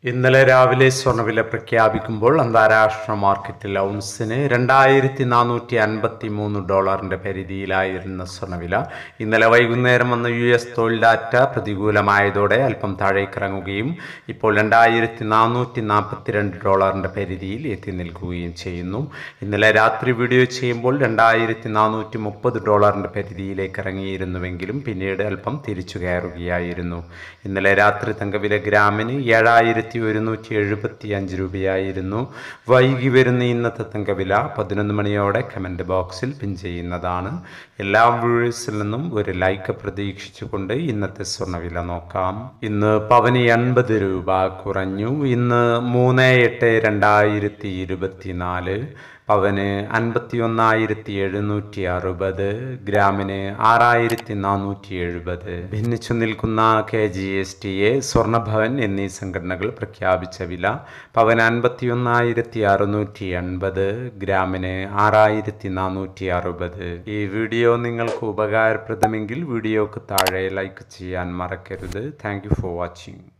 ഇന്നലെ രാവിലെ സ്വർണ്ണവില പ്രഖ്യാപിക്കുമ്പോൾ അന്താരാഷ്ട്ര മാർക്കറ്റിൽ ഔൺസിന് $2,453 പരിധിയിലായിരുന്ന സ്വർണ്ണവില ഇന്നലെ വൈകുന്നേരം വന്ന US തൊഴിൽ ഡാറ്റ പ്രതികൂലമായതോടെ അല്പം താഴേക്കിറങ്ങുകയും ഇപ്പോൾ $2,442 പരിധിയിൽ എത്തി നിൽക്കുകയും ചെയ്യുന്നു. ഇന്നലെ രാത്രി വീഡിയോ ചെയ്യുമ്പോൾ $2,430 പരിധിയിലേക്ക് ഇറങ്ങിയിരുന്നുവെങ്കിലും പിന്നീട് അല്പം തിരിച്ചു കയറുകയായിരുന്നു. ഇന്നലെ രാത്രി തങ്കവില ഗ്രാമിന് 7,175 രൂപയായിരുന്നു. വൈകി വരുന്ന ഇന്നത്തെ തങ്കവില 11 മണിയോടെ കമൻറ്റ് ബോക്സിൽ പിൻ ചെയ്യുന്നതാണ്. എല്ലാ വ്യൂവേഴ്സിൽ നിന്നും ഒരു ലൈക്ക് പ്രതീക്ഷിച്ചുകൊണ്ട് ഇന്നത്തെ സ്വർണ്ണവില നോക്കാം. ഇന്ന് പവന് 80 രൂപ കുറഞ്ഞു. ഇന്ന് 3/8/2024 പവന് 51,760, ഗ്രാമിന് 6,470. ഭിന്നിച്ചു നിൽക്കുന്ന KGSTA, സ്വർണ്ണഭവൻ എന്നീ സംഘടനകൾ പ്രഖ്യാപിച്ച വില പവന് 51,680, ഗ്രാമിന് 6,460. ഈ വീഡിയോ നിങ്ങൾക്ക് ഉപകാരപ്രദമെങ്കിൽ വീഡിയോക്ക് താഴെ ലൈക്ക് ചെയ്യാൻ മറക്കരുത്. Thank you for watching.